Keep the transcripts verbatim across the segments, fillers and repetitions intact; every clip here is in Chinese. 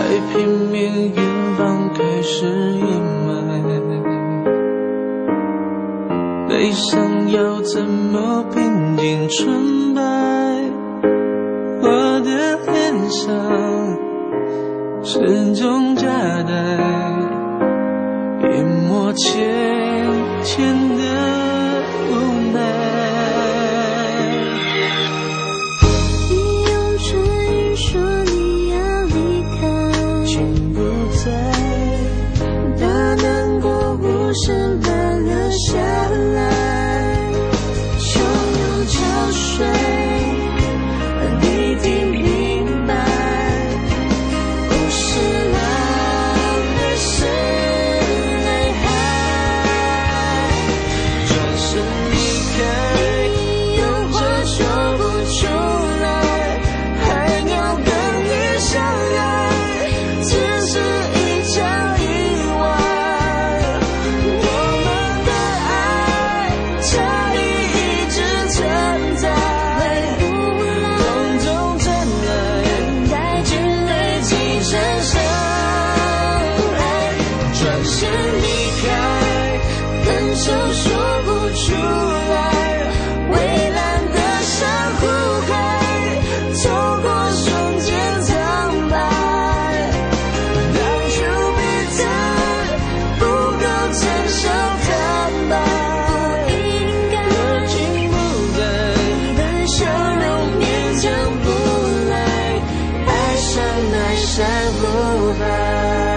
拼命远方开始掩埋，悲伤要怎么平静纯白？我的脸上始终夹带淹没浅浅的无奈。 你用唇语说你要离开， 情不在， 把难过无声般留下来，汹涌潮水让你听明白，不是狼狈是泪海。 转身离开， 有话说不出来，还要跟你相爱，只是一场意外。我们的爱差异一直存在， 风中传来带着泪积成伤害。转身离开，分手说不出来，蔚蓝的珊瑚海，透过瞬间苍白。当初彼此不够成熟坦白，不应该热情不在， 你的笑容勉强不来，爱上爱上不来。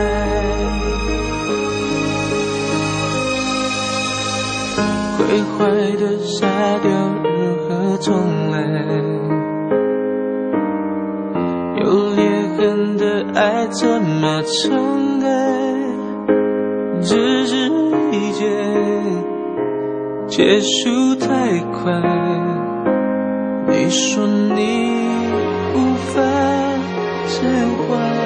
毁坏的沙雕如何重来？有裂痕的爱怎么重盖？只是一结，结束太快。你说你无法释怀。